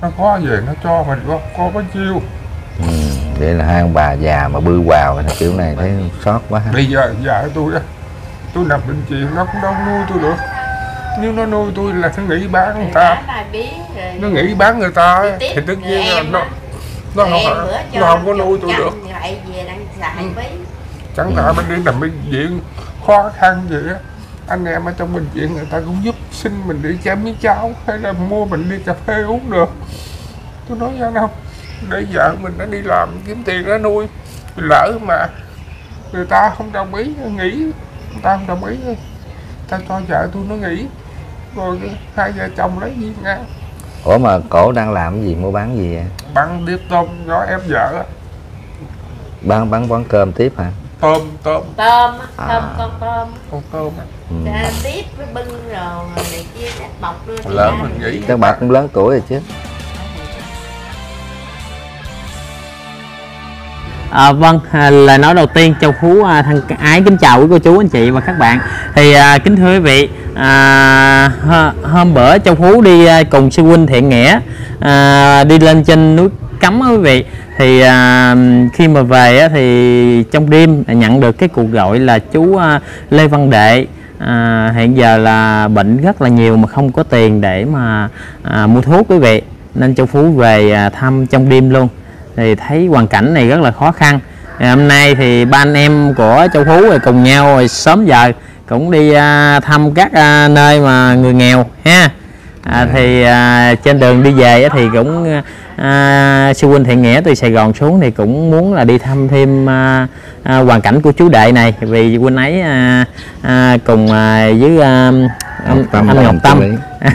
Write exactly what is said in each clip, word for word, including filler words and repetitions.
nó có về nó cho mình có có bao nhiêu. Ừ, vậy là hai ông bà già mà bư vào kiểu này thấy sót quá ha. Bây giờ vợ tôi á, tôi nằm bệnh viện nó cũng đâu nuôi tôi được. Nếu nó nuôi tôi là nó nghĩ bán người ta, nó nghĩ bán người ta thì tất nhiên là nó nó không, nó không có nuôi tôi được. Chẳng hạn mình đi nằm bệnh viện khó khăn gì á, anh em ở trong bệnh viện người ta cũng giúp xin mình đi chém miếng cháo hay là mua mình đi cà phê uống được. Tôi nói ra đâu, để vợ mình đã đi làm kiếm tiền nó nuôi, lỡ mà người ta không đồng ý, nghỉ, người ta không đồng ý, ta cho vợ tôi nó nghỉ, rồi hai vợ chồng lấy gì ngang. Ủa mà cổ đang làm cái gì, mua bán gì vậy? Bán điệp tôm cho em vợ á. Bán bán quán cơm tiếp hả? Tôm, tôm. Tôm, à. tôm, con tôm. Con tôm á. Ừ. Tiếp với bưng rồi này kia các bọc đưa. Lớn mình nghĩ. Các bạn cũng lớn tuổi rồi chứ. À, vâng, à, lời nói đầu tiên Châu Phú à, thân ái kính chào quý cô chú anh chị và các bạn. Thì à, kính thưa quý vị, à, hôm bữa Châu Phú đi à, cùng sư huynh Thiện Nghĩa à, đi lên trên núi Cấm á quý vị. Thì à, khi mà về á, thì trong đêm nhận được cái cuộc gọi là chú à, Lê Văn Đệ à, hiện giờ là bệnh rất là nhiều mà không có tiền để mà à, mua thuốc quý vị, nên Châu Phú về à, thăm trong đêm luôn. Thì thấy hoàn cảnh này rất là khó khăn. Thì hôm nay thì ba anh em của Châu Phú rồi cùng nhau rồi sớm giờ cũng đi à, thăm các à, nơi mà người nghèo ha. À, thì à, trên đường đi về thì cũng à, sư huynh Thiện Nghĩa từ Sài Gòn xuống thì cũng muốn là đi thăm thêm à, à, hoàn cảnh của chú Đệ này, vì huynh ấy à, à, cùng à, với à, anh, Tâm, anh Ngọc Tâm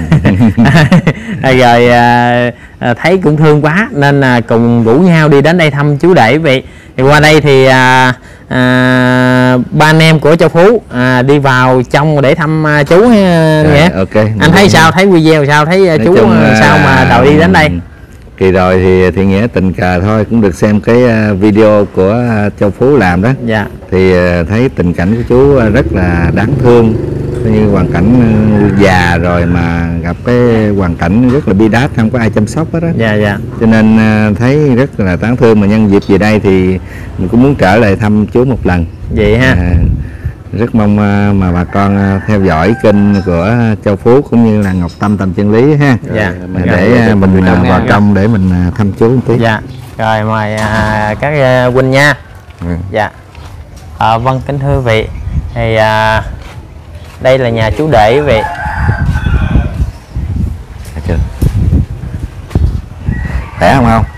rồi à, à, thấy cũng thương quá nên à, cùng rủ nhau đi đến đây thăm chú Đệ vậy. Thì qua đây thì à, à, ba anh em của Châu Phú à, đi vào trong để thăm à, chú Nghĩa. Okay. Anh thấy sao, thấy video sao, thấy nói chú chung, sao mà đòi đi đến đây? Kỳ rồi thì Thiện Nghĩa tình cờ thôi cũng được xem cái video của Châu Phú làm đó. Dạ. Thì thấy tình cảnh của chú rất là đáng thương, như hoàn cảnh già rồi mà gặp cái hoàn cảnh rất là bi đát, không có ai chăm sóc hết đó. Dạ dạ. Cho nên thấy rất là đáng thương, mà nhân dịp về đây thì mình cũng muốn trở lại thăm chú một lần. Vậy ha. À, rất mong mà bà con theo dõi kênh của Châu Phú cũng như là Ngọc Tâm Tầm Chân Lý ha. Dạ. Để mình vào trong để mình thăm chú một tí. Dạ. Rồi mời à, các uh, huynh nha. Ừ. Dạ. À, vâng kính thưa quý vị, thì à, đây là nhà chú Đệ quý vị. Khỏe không không?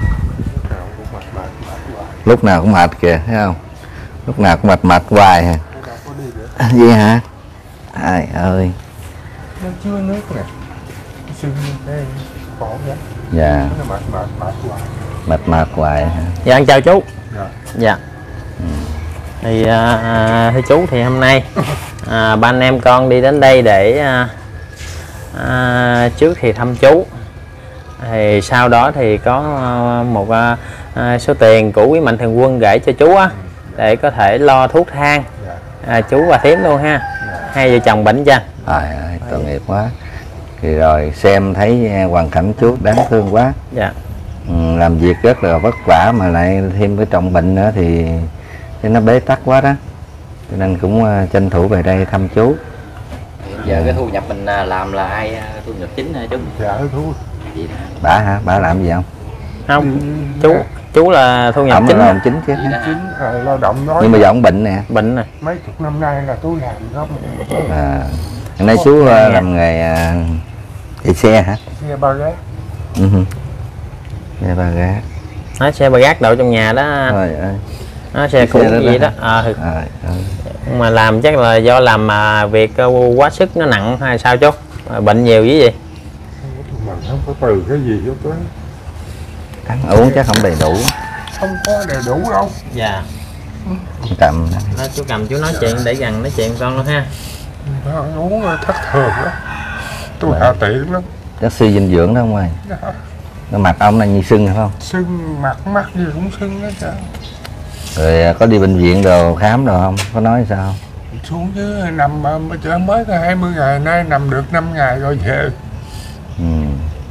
Lúc nào cũng mệt kìa, thấy không? Lúc nào cũng mệt mệt hoài hả? Gì hả? Ai ơi. Nó chưa nước nè. Sưng cái cổ vậy. Dạ. Nó mệt mệt mệt hoài. Mệt mệt hoài hả? Dạ anh chào chú. Dạ. Dạ. Ừ. Thì à, thưa chú, thì hôm nay à, ba anh em con đi đến đây để à, à, trước thì thăm chú, thì sau đó thì có một à, số tiền của quý mạnh thường quân gửi cho chú á, để có thể lo thuốc thang à, chú và thím luôn ha. Hai vợ chồng bệnh chăng? Trời ơi, tội nghiệp quá. Thì rồi xem thấy hoàn cảnh chú đáng thương quá. Dạ. Ừ, làm việc rất là vất vả mà lại thêm cái trọng bệnh nữa thì nó bế tắc quá đó, cho nên cũng uh, tranh thủ về đây thăm chú. Giờ à. Cái thu nhập mình làm là ai thu nhập chính hả chú? Dạ thu. Bà hả? Bà làm gì không? Không, chú chú là thu nhập Ông chính. là làm chính chứ. Chính là lao động nói. Nhưng mà giờ ông bệnh nè. Bệnh này. Mấy chục năm nay là tôi làm không. À, hôm nay chú uh, làm nghề chạy uh, xe hả? Xe ba gác. Ừ. Xe ba gác. Nói xe ba gác đậu trong nhà đó. Trời ơi. Nó xe cũ gì đó, đó. À, à, à. Mà làm chắc là do làm mà việc quá sức nó nặng hay sao chú? Bệnh nhiều dữ gì? Mình không có từ cái gì hết đó. Ăn uống chắc không đầy đủ. Không có đầy đủ đâu. Dạ. Cầm. Đó, chú cầm chú nói chuyện để gần nói chuyện con luôn ha. Ăn uống thất thường đó. Tôi hạ tiện lắm. Chắc suy dinh dưỡng đó không ơi. Dạ. Nó mặt ông là như sưng phải không? Sưng mặt mắt gì cũng sưng hết sao. Rồi có đi bệnh viện đồ khám đồ không? Có nói sao? Xuống chứ nằm mới có hai mươi ngày nay nằm được năm ngày rồi về. Ừ.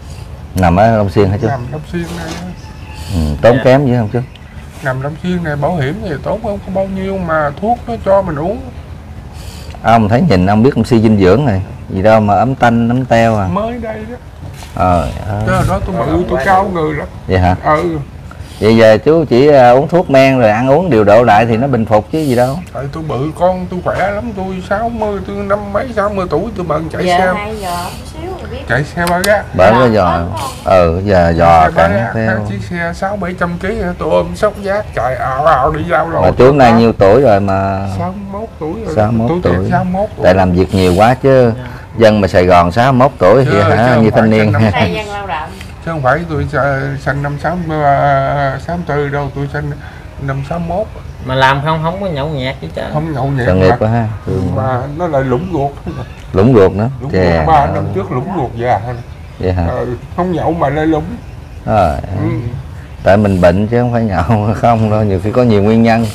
Nằm ở Long Xuyên hả chú? Nằm Long Xuyên này. Ừ, tốn Dạ. kém dữ không chú? Nằm Long Xuyên này bảo hiểm thì tốn không có bao nhiêu mà thuốc nó cho mình uống. Ông thấy nhìn ông biết ông suy dinh dưỡng này gì đâu mà ấm tanh ấm teo à. Mới đây đó. Ờ Chứ hồi đó tôi bự tôi cao người lắm. vậy hả? Ừ. Vậy giờ chú chỉ uh, uống thuốc men rồi ăn uống điều độ lại thì nó bình phục chứ gì đâu. Tại tôi bự con tôi khỏe lắm, tôi sáu mươi, tôi năm mấy sáu mươi tuổi tôi bận chạy giờ xe hai giờ một xíu rồi biết. chạy xe ba gác. Bởi Dạ, cái giò ốm không? ừ giờ giò Xe ba cạnh gác, theo. chiếc xe sáu bảy trăm ký tôi ôm sóc giác chạy ảo ảo đi giao rồi. Mà chú nay nhiêu tuổi rồi mà sáu mươi mốt tuổi rồi. sáu mươi mốt tôi tuổi. tuổi sáu mươi mốt tuổi. tại làm việc nhiều quá chứ dân mà Sài Gòn sáu mươi mốt tuổi thì Chứ- chứ hả không như phải thanh niên. trên năm- Đây dân lao động. Chứ không phải tôi sinh năm sáu sáu tư đâu, tôi sinh năm sáu mốt. Mà làm không không có nhậu nhẹt chứ chứ. Không nhậu nhẹt Tội nghiệp mà, quá ha. Thương quá. mà nó lại lũng ruột. Lũng ruột nữa. Lũng Chà. ruột ba năm trước lũng ruột già. Vậy hả? Ừ, không nhậu mà lại lũng. Rồi. Ừ. Tại mình bệnh chứ không phải nhậu không đâu, nhiều khi có nhiều nguyên nhân.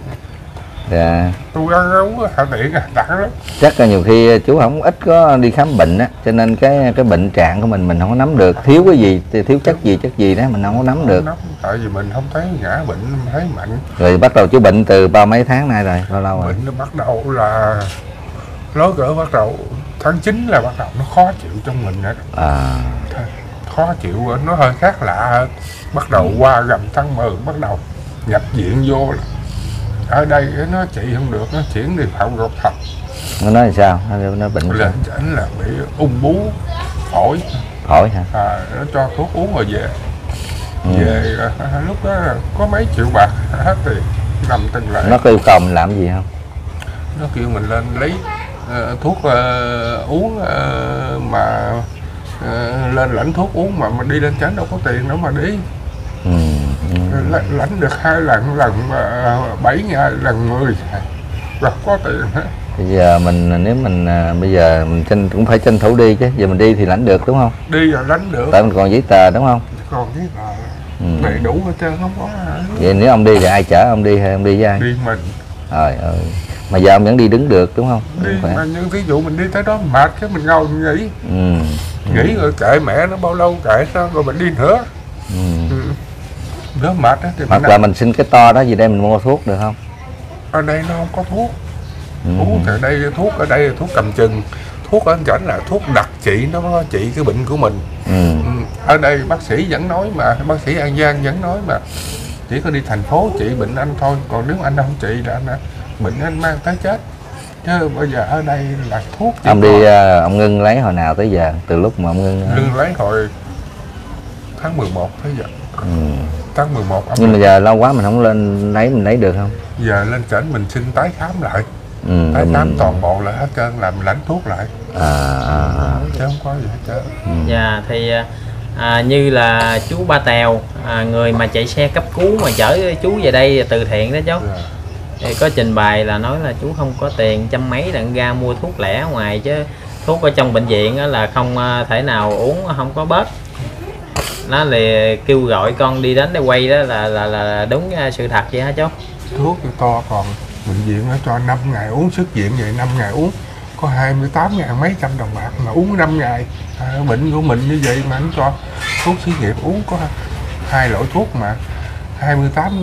Dạ. Tôi ăn uống hạ tiện à, đặng lắm. Chắc là nhiều khi chú không ít có đi khám bệnh á, cho nên cái cái bệnh trạng của mình mình không có nắm được, thiếu cái gì thì thiếu chất gì chất gì đó mình không có nắm được. Nắm, tại vì mình không thấy ngã bệnh, thấy mạnh. Rồi bắt đầu chú bệnh từ bao mấy tháng nay rồi, bao lâu rồi? Bệnh nó bắt đầu là nói cỡ bắt đầu tháng chín là bắt đầu nó khó chịu trong mình đó. À. Khó chịu nó hơi khác lạ. Bắt đầu qua gần tháng mười bắt đầu nhập viện vô là ở đây nó trị không được, nó chuyển đi Phạm Ngọc Thạch. Nó nói là sao? Nó, nó bệnh sao? Lên chảnh là bị ung bú phổi. Phổi hả? À, nó cho thuốc uống rồi về. Ừ. Về à, lúc đó là có mấy triệu bạc hết tiền nằm từng lại. Nó có yêu cầu mình làm gì không? Nó kêu mình lên lấy uh, thuốc uh, uống uh, mà uh, lên lãnh thuốc uống mà mình đi lên chánh đâu có tiền đâu mà đi. Ừ. Ừ. L- lãnh được hai lần, lần uh, bảy ngày, lần mười ngày rồi có tiền hết. Bây giờ mình nếu mình à, bây giờ mình tranh, cũng phải tranh thủ đi chứ, giờ mình đi thì lãnh được đúng không? Đi là lãnh được. Tại mình còn giấy tờ đúng không? Còn cái là Ừ. đầy đủ hết trơn, không có Vậy nếu ông đi thì ai chở ông đi hay ông đi với ai? đi mình. Trời ơi. Mà giờ ông vẫn đi đứng được đúng không? Đi Đúng khỏe. mà những ví dụ mình đi tới đó mệt cái mình ngồi mình nghỉ. Ừ. Nghỉ rồi kệ mẹ nó bao lâu kệ nó rồi mình đi nữa. Ừ. Ừ. Nếu mệt á thì Hoặc mình là ăn. mình xin cái to đó gì đây mình mua thuốc được không? Ở đây nó không có thuốc. Ừ. Uống ở đây thuốc ở đây là thuốc cầm chừng. Thuốc ở chảnh là thuốc đặc trị, nó có trị cái bệnh của mình. Ừ. Ừ. Ở đây bác sĩ vẫn nói mà, bác sĩ An Giang vẫn nói mà chỉ có đi thành phố trị bệnh anh thôi, còn nếu anh không trị là anh bệnh anh mang tới chết. Chứ bây giờ ở đây là thuốc chỉ Ông có- đi à, ông Ngân lấy hồi nào tới giờ? Từ lúc mà ông Ngân à, lương lấy hồi tháng mười một tới giờ. ừ. Tháng mười một ông Nhưng mà giờ lâu quá mình không lên lấy mình lấy được không? giờ lên trển mình xin tái khám lại, Ừ. tái rồi khám mình- toàn bộ lại hết trơn, làm lãnh thuốc lại À, à, à. chứ không có gì hết trơn. Dạ thì à, như là chú Ba Tèo, à, người mà chạy xe cấp cứu mà chở chú về đây từ thiện đó chú, Dạ. thì có trình bày là nói là chú không có tiền trăm mấy đặng ra mua thuốc lẻ ở ngoài, chứ thuốc ở trong bệnh viện á là không à, thể nào uống không có bớt. Nó là kêu gọi con đi đến đây quay đó là là là đúng à, sự thật vậy hả chú? Thuốc thì to, còn bệnh viện nó cho năm ngày uống, xuất viện vậy năm ngày uống có hai mươi tám ngàn mấy trăm đồng bạc mà uống năm ngày. À, bệnh của mình như vậy mà anh cho thuốc xí nghiệp uống có hai loại thuốc mà hai mươi tám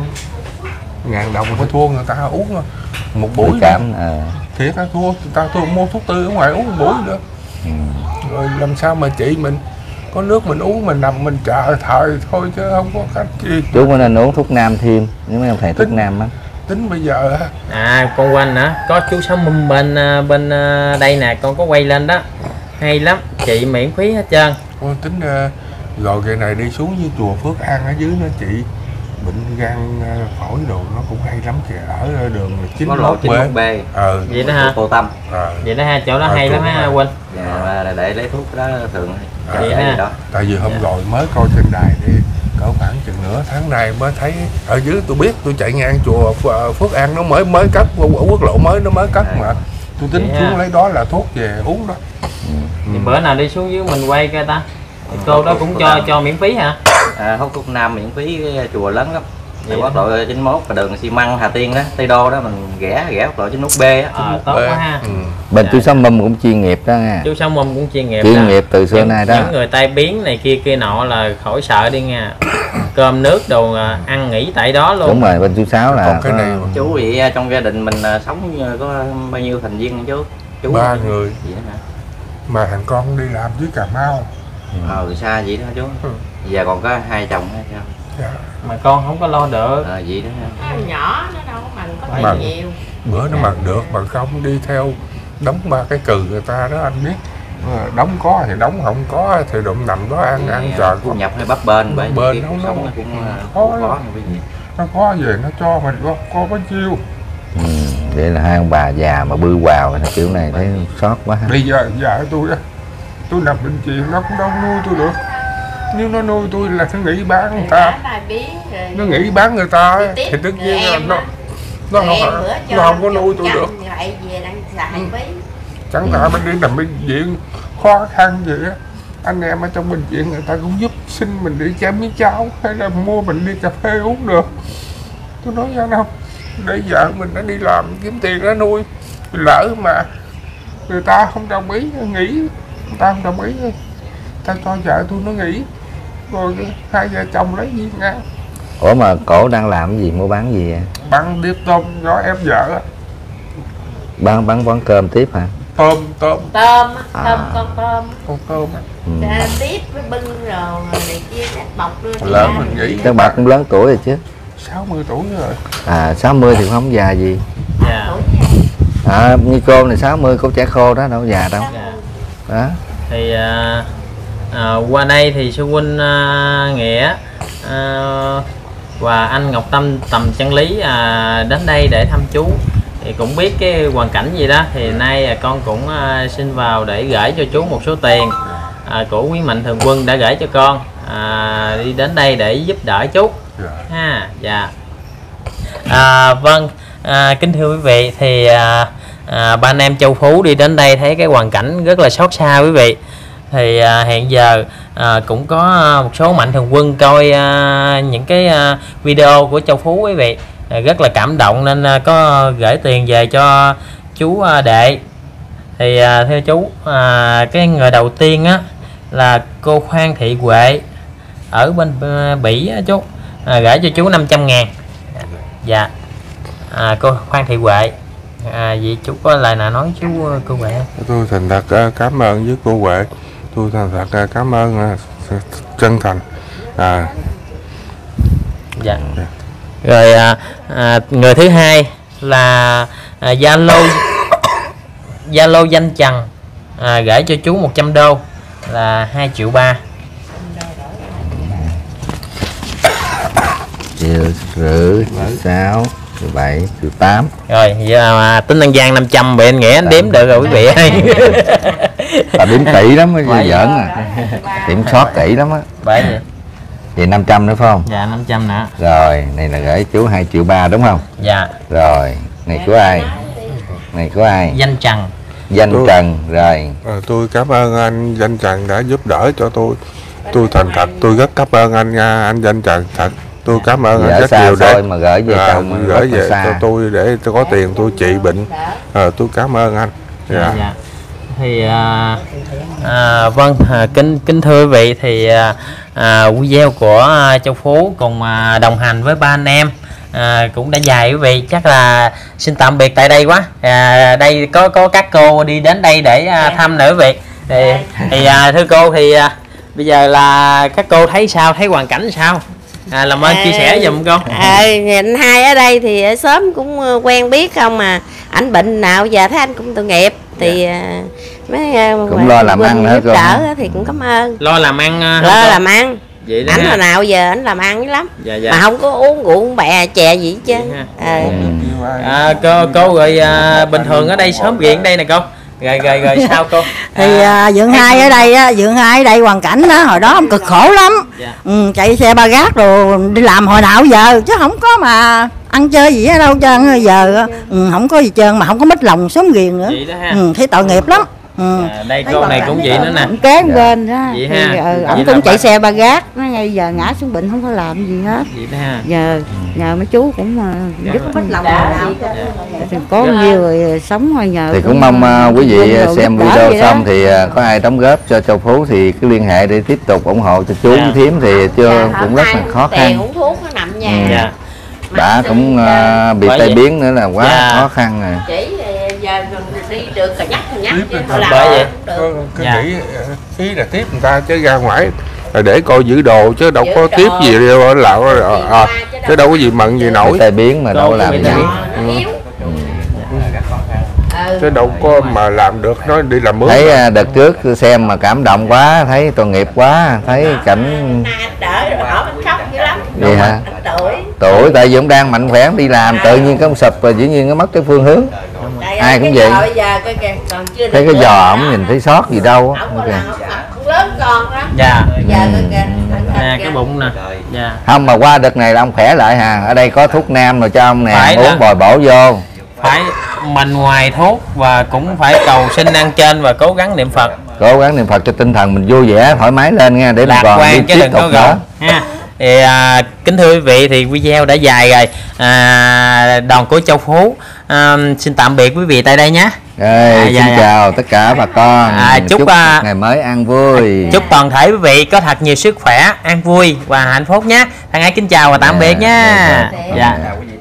ngàn đồng phải thua người ta uống một buổi Buổi cảm à. thiệt á, thua người ta thua mua thuốc tư ở ngoài uống một buổi nữa. Ừ. Rồi làm sao mà chị mình có nước mình uống mình nằm mình chờ thời thôi chứ không có cách gì. Chú có nên uống thuốc nam thêm nếu mấy ông thầy thuốc Tính- nam á. Tính bây giờ á, À con quanh hả? Có chú Sáu Mum bên à, bên à, đây nè, con có quay lên đó. Hay lắm, chị miễn phí hết trơn. con tính uh, rồi cái này đi xuống với chùa Phước An ở dưới nó chị bệnh gan uh, phổi đồ nó cũng hay lắm kìa, ở đường chín Có mươi lộ mốt chín B. mươi mốt B. Ờ, Vậy đó ha. Cô Tâm. ờ. Vậy đó ha, chỗ đó Ờ, hay lắm chùa ha đó. Quỳnh. Dạ, là để lấy thuốc đó thường À, để vậy ha. gì đó. Tại vì hôm Dạ. rồi mới coi trên đài đi cỡ khoảng chừng nửa tháng nay mới thấy ở dưới, tôi biết tôi chạy ngang chùa Ph- Phước An nó mới mới cất, ở quốc lộ mới nó mới cất À. mà tôi tính Vậy xuống ha. lấy đó là thuốc về uống đó. Thì bữa nào đi xuống dưới mình quay coi ta. Thì cô đó cũng cho cho miễn phí hả? À, hút thuốc nam miễn phí, cái chùa lớn lắm. Thì quốc lộ chín mốt và đường xi măng Hà Tiên đó, Tây Đô đó, mình ghé ghé quốc lộ chín mốt B á. Ờ, tốt quá ha. Ừ. Bên Dạ. chú Sáu Mum cũng chuyên nghiệp đó nha. Chú Sáu Mum cũng chuyên nghiệp Chuyên đó. nghiệp từ xưa những, nay đó. những người tai biến này kia kia nọ là khỏi sợ đi nha. Cơm nước đồ à, ăn nghỉ tại đó luôn. Đúng rồi, bên chú Sáu là Còn cái có- này Chú vậy trong gia đình mình à, sống à, có bao nhiêu thành viên chú? Chú ba người vậy đó hả? mà thằng con đi làm dưới Cà Mau. Ờ xa vậy đó chú. Ừ. Giờ còn có hai chồng hay sao? Dạ. Mà con không có lo được. Ờ vậy đó ha. Nó nhỏ nó đâu có bằng có Bằng. tiền nhiều. Bữa nó bằng được mà không đi theo đóng ba cái cừ người ta đó anh biết. Ờ, đóng có thì đóng, không có thì đụng nằm đó ăn ăn chờ Thu cũng nhập hay bấp bênh bởi Bấp bênh vì nó- cuộc nó- sống nó cũng à, khó khó lắm. khó cái gì. nó có về nó cho mình có có bao nhiêu. Ừ, vậy là hai ông bà già mà bư vào kiểu này thấy sót quá ha. Bây giờ vợ tôi á, tôi nằm bệnh viện nó cũng đâu nuôi tôi được. Nếu nó nuôi tôi là nó nghĩ bán người ta, Đã tai biến rồi. nó nghĩ bán người ta á, Tiếp thì tất người nhiên là em nó á. nó Rồi không, em bữa cho nó không có nuôi tôi chăm được. Lại về đang xài phí. Chẳng thà mình đi nằm bệnh viện khó khăn vậy á, anh em ở trong bệnh viện người ta cũng giúp xin mình đi chăm miếng cháo hay là mua mình đi cà phê uống được. Tôi nói ra không, để vợ mình nó đi làm kiếm tiền nó nuôi, lỡ mà người ta không đồng ý nghỉ, người ta không đồng ý, ta cho vợ tôi nó nghỉ, rồi hai vợ chồng lấy gì ngang. Ủa mà cổ đang làm cái gì, mua bán gì vậy? Bán điệp tôm cho em vợ á. Bán bán quán cơm tiếp hả? Tôm tôm Tôm á, À. tôm con tôm. con tôm á. Ừ. Ra tiếp với bưng rồi này kia nát bọc đưa đi Lớn ra mình rồi nghĩ. đi. Các bà cũng lớn tuổi rồi chứ. sáu mươi tuổi rồi. À sáu mươi thì không già gì. Dạ. Tuổi gì? À như cô này sáu mươi cô trẻ khô đó, đâu già đâu. Dạ. Đó. Thì à, à, qua đây thì sư huynh à, Nghĩa à, và anh Ngọc Tâm Tầm Chân Lý à, đến đây để thăm chú, thì cũng biết cái hoàn cảnh gì đó, thì nay à, con cũng à, xin vào để gửi cho chú một số tiền à, của quý mạnh thường quân đã gửi cho con à, đi đến đây để giúp đỡ chú Dạ. ha. Dạ. À, vâng, à, kính thưa quý vị, thì à, à, ba anh em Châu Phú đi đến đây thấy cái hoàn cảnh rất là xót xa quý vị. Thì à, hiện giờ à, cũng có một số mạnh thường quân coi à, những cái à, video của Châu Phú quý vị, à, rất là cảm động nên à, có gửi tiền về cho chú à, Đệ. Thì à, theo chú à, cái người đầu tiên á là cô Khoan Thị Huệ ở bên à, Bỉ á chú, à, gửi cho chú năm trăm ngàn. Dạ. À, cô Khoan Thị Huệ, à, vậy chú có lời nào nói chú cô Huệ không? Tôi thành thật ờ, cảm ơn với cô Huệ. Tôi thành thật ờ, cảm ơn ờ, chân thành. À, Dạ. Rồi à, à, người thứ hai là à, Zalo Zalo Danh Trần, à, gửi cho chú một trăm đô là hai triệu ba. Triệu rưỡi, triệu sáu, triệu bảy, triệu tám. Rồi giờ à, tính An Giang năm trăm bị anh Nghĩa anh đếm được rồi quý vị ơi. Ta đếm kỹ lắm mới Bảy. giỡn à. Kiểm soát kỹ lắm á. Bởi vậy. Vậy năm trăm nữa phải không? Dạ năm trăm nữa. Rồi, này là gửi chú hai triệu ba đúng không? Dạ. Rồi, này của ai? Này của ai? Danh Trần. Danh Tôi- Trần, rồi. ờ, tôi cảm ơn anh Danh Trần đã giúp đỡ cho tôi. Tôi thành thật tôi rất cảm ơn anh nha, anh Danh Trần thật. Tôi cảm ơn Giờ anh ở rất xa nhiều để xôi mà gửi về à, chồng gửi rất là về xa. cho tôi để tôi có tiền tôi trị bệnh. Ờ, tôi cảm ơn anh. Dạ. Dạ. Dạ. Thì à, à, vâng à, kính kính thưa quý vị, thì à, à, video của à, Châu Phú cùng à, đồng hành với ba anh em à, cũng đã dài quý vị, chắc là xin tạm biệt tại đây quá. À, đây có có các cô đi đến đây để à, thăm nữa quý vị. Thì, thì à, thưa cô, thì à, bây giờ là các cô thấy sao, thấy hoàn cảnh sao? À, làm ơn chia sẻ giùm con. À, anh hai ở đây thì ở xóm cũng ờ, quen biết không mà ảnh bệnh nào giờ thấy anh cũng tội nghiệp thì à, mấy ờ, Cũng lo làm huynh ăn hả giúp cô? đỡ á thì cũng cảm ơn. Lo làm ăn à, không Lo cô? làm ăn. Vậy đó Ảnh ha. hồi nào giờ ảnh làm ăn dữ lắm. Dạ, dạ. Mà không có uống rượu uống bè chè gì hết trơn. Vậy Ờ. À, cô cô rồi à, bình thường ở đây sớm viện đây nè cô, rồi rồi rồi sao cô? Thì à, dượng hai ở đây á, dượng hai ở đây hoàn cảnh đó hồi đó ông cực khổ lắm. Dạ. Ừ, chạy xe ba gác rồi đi làm hồi nào giờ chứ không có mà ăn chơi gì ở đâu trơn. Giờ ừ, không có gì trơn mà không có mất lòng xóm ghiền nữa. Vậy đó ha. Ừ, thấy tội nghiệp lắm. Ừ. À, đây cô này cũng vậy nữa nè. Ông kế bên đó. Vậy Thì, ha. ừ, Vậy ổng là cũng chạy bác- xe ba gác, nó ngay giờ ngã xuống bệnh không có làm gì hết. Vậy đó ha. Nhờ nhờ mấy chú cũng uh, giúp hết lòng nào. Thì có Dạ. nhiêu rồi sống rồi nhờ. Thì cũng mong uh, quý vị Quân đồ xem giúp đỡ video vậy đó. xong thì uh, có ai đóng góp cho Châu Phú thì cứ liên hệ để tiếp tục ủng hộ cho chú Dạ. với thím thì chưa Dạ, cũng rất là khó tiền khăn. uống thuốc nó nằm nhà. Ừ. Dạ. Bà cũng uh, bị Bởi tai vậy. biến nữa là quá Dạ. khó khăn rồi. Chỉ giờ đi được cả nhắc nhắc Tiếp chứ là thôi làm bởi vậy. cũng được. Cứ Dạ. nghĩ ờ, phí là tiếp người ta chứ ra ngoài là để coi giữ đồ chứ đâu Giữ có đồ. tiếp gì đâu lạo rồi à, chứ đâu có gì mận gì Bị nổi tai biến mà đâu Cô làm bị gì. tai biến. Nó yếu. Ừ. chứ đâu có mà làm được nó đi làm mướn. Thấy uh, đợt trước xem mà cảm động quá, thấy tội nghiệp quá, thấy cảnh Nay anh đỡ rồi ở bên khóc dữ lắm. vậy hả? Anh tuổi. Tuổi tại vì ông đang mạnh khỏe đi làm tự nhiên cái ông sụp rồi dĩ nhiên nó mất cái phương hướng. Đây, Ai cũng cái vậy. giò bây giờ coi kìa, còn chưa Thấy được cái giò nữa. ổng nhìn thấy sót gì đâu á. Ổng có Ok. là ổng- ổng lớn con đó. Dạ. Giờ coi kìa. Nè cái bụng nè. Dạ. Không mà qua đợt này là ông khỏe lại hà. Ở đây có thuốc nam rồi cho ông nè, Phải uống nè. bồi bổ vô. Phải mình ngoài thuốc và cũng phải cầu xin ăn trên và cố gắng niệm Phật. Cố gắng niệm Phật cho tinh thần mình vui vẻ thoải mái lên nha để mình Lạc còn đi quan chứ tiếp đừng có tục gồng nữa. ha. Thì à, kính thưa quý vị thì video đã dài rồi. À, đoàn của Châu Phú à, xin tạm biệt quý vị tại đây nhé. Rồi, À, xin dạ, dạ. chào tất cả bà con. À, chúc, à, ngày mới an vui. Chúc toàn thể quý vị có thật nhiều sức khỏe, an vui và hạnh phúc nhé. Thân ái kính chào và tạm Dạ, biệt nha. dạ, dạ. Dạ. Chào quý vị.